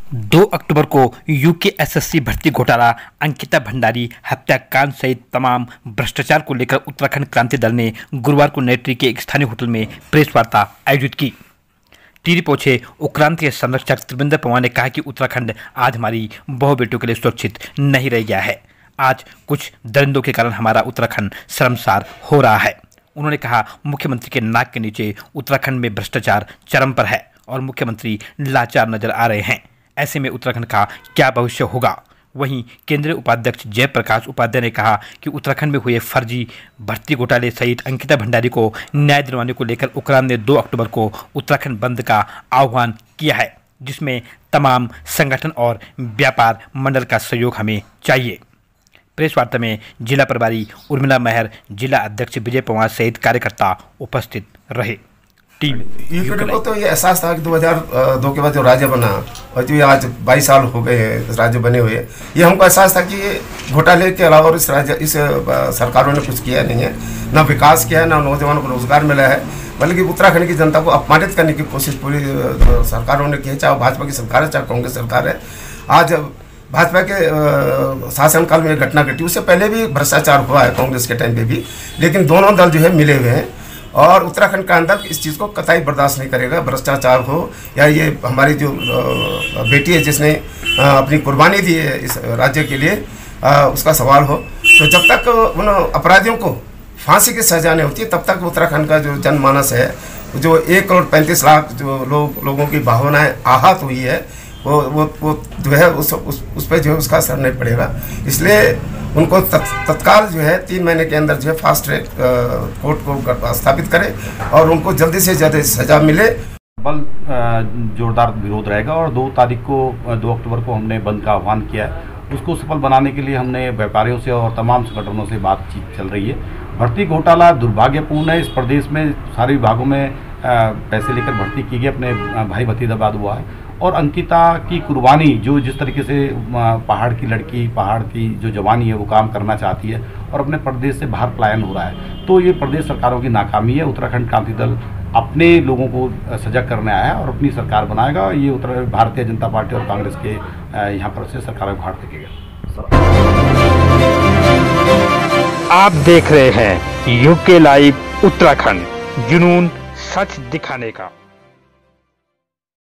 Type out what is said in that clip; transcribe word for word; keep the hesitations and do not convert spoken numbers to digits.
दो अक्टूबर को UK SSC भर्ती घोटाला, अंकिता भंडारी हत्याकांड सहित तमाम भ्रष्टाचार को लेकर उत्तराखंड क्रांति दल ने गुरुवार को नेत्री के एक स्थानीय होटल में प्रेस वार्ता आयोजित की। टिहरी पहुंचे उक्रांत के संरक्षक त्रिवेंद्र पवार ने कहा कि उत्तराखंड आज हमारी बहु बेटियों के लिए सुरक्षित नहीं रह गया है। आज कुछ दरिंदों के कारण हमारा उत्तराखंड शर्मसार हो रहा है। उन्होंने कहा, मुख्यमंत्री के नाक के नीचे उत्तराखंड में भ्रष्टाचार चरम पर है और मुख्यमंत्री लाचार नजर आ रहे हैं। ऐसे में उत्तराखंड का क्या भविष्य होगा। वहीं केंद्रीय उपाध्यक्ष जयप्रकाश उपाध्याय ने कहा कि उत्तराखंड में हुए फर्जी भर्ती घोटाले सहित अंकिता भंडारी को न्याय दिलवाने को लेकर उक्रांद ने दो अक्टूबर को उत्तराखंड बंद का आह्वान किया है, जिसमें तमाम संगठन और व्यापार मंडल का सहयोग हमें चाहिए। प्रेस वार्ता में जिला प्रभारी उर्मिला महर, जिला अध्यक्ष विजय पवार सहित कार्यकर्ता उपस्थित रहे। टीम यूके को तो ये एहसास था कि दो हज़ार दो के बाद जो राज्य बना और जो ये आज बाईस साल हो गए हैं राज्य बने हुए, ये हमको एहसास था कि ये घोटाले के अलावा और इस राज्य इस सरकारों ने कुछ किया नहीं है, ना विकास किया है, ना नौजवानों को रोजगार मिला है, बल्कि उत्तराखंड की जनता को अपमानित करने की कोशिश पूरी सरकारों ने की है, चाहे भाजपा की सरकार है चाहे कांग्रेस सरकार है। आज भाजपा के शासनकाल में घटना घटी, उससे पहले भी भ्रष्टाचार हुआ है कांग्रेस के टाइम पे भी, लेकिन दोनों दल जो है मिले हुए हैं और उत्तराखंड का अंदर इस चीज़ को कतई बर्दाश्त नहीं करेगा। भ्रष्टाचार हो या ये हमारी जो बेटी है जिसने अपनी कुर्बानी दी है इस राज्य के लिए, उसका सवाल हो, तो जब तक उन अपराधियों को फांसी की सजा नहीं होती तब तक उत्तराखंड का जो जनमानस है, जो एक करोड़ पैंतीस लाख जो लोग लोगों की भावनाएं आहत हुई है, वो वो वो जो है उस उस, उस पर जो है उसका असर नहीं पड़ेगा। इसलिए उनको तत्काल जो है तीन महीने के अंदर जो है फास्ट ट्रैक कोर्ट को स्थापित करें और उनको जल्दी से जल्दी सजा मिले। बल जोरदार विरोध रहेगा और दो तारीख को दो अक्टूबर को हमने बंद का आह्वान किया है। उसको सफल बनाने के लिए हमने व्यापारियों से और तमाम संगठनों से बातचीत चल रही है। भर्ती घोटाला दुर्भाग्यपूर्ण है। इस प्रदेश में सारे विभागों में पैसे लेकर भर्ती की गई, अपने भाई भतीजाबाद हुआ है। और अंकिता की कुर्बानी, जो जिस तरीके से पहाड़ की लड़की, पहाड़ की जो जवानी है वो काम करना चाहती है और अपने प्रदेश से बाहर पलायन हो रहा है, तो ये प्रदेश सरकारों की नाकामी है। उत्तराखंड क्रांति दल अपने लोगों को सजग करने आया है और अपनी सरकार बनाएगा। ये उत्तर भारतीय जनता पार्टी और कांग्रेस के यहाँ पर से सरकार को घाट देखेगा। आप देख रहे हैं यूके लाइव उत्तराखंड, जुनून सच दिखाने का।